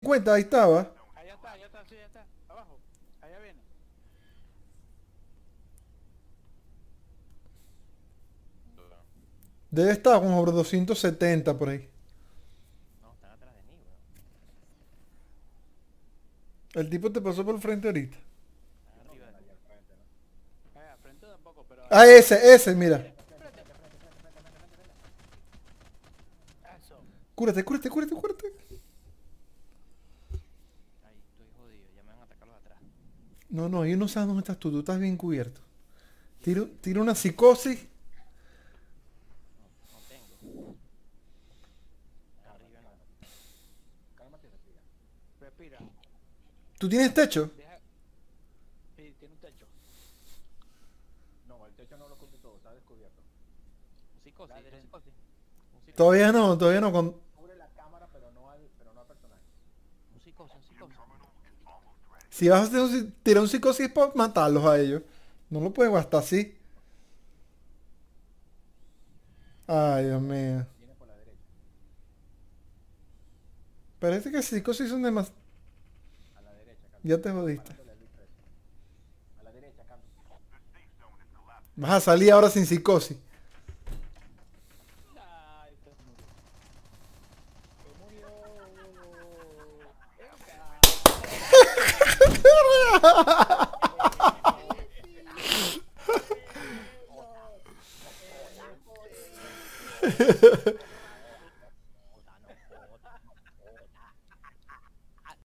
cuenta, ahí estaba. Allá está, sí, ya está. Abajo. Allá viene. Debe estar como por 270 por ahí. No, están atrás de mí, weón. El tipo te pasó por el frente ahorita. Están arriba de mí. Al frente tampoco, pero Ah, ese, mira. eso. Cúrate, cúrate, cúrate, cúrate. Ay, estoy jodido. Ya me van a atacar los de atrás. No, no, yo no sé dónde estás tú estás bien cubierto. Tira una psicosis. No tengo. Arriba no. Cálmate y respira. Respira. ¿Tú tienes techo? Deja. Sí, tiene un techo. No, el techo no lo cubre todo, está descubierto. Un psicosis, La un derecha. psicosis. Un psicosis. Todavía no, todavía no. Cubre la cámara, pero no al personaje. Un psicosis, un psicosis. Si vas a hacer tirar un psicosis para matarlos a ellos. No lo puedes gastar así. Ay, Dios mío. Viene por la derecha. Parece que psicosis son demasiado. A la derecha, Carlos. Ya te jodiste. Parándole al Luis 13. A la derecha, Carlos. Vas a salir ahora sin psicosis. Ay, se murió. Se murió.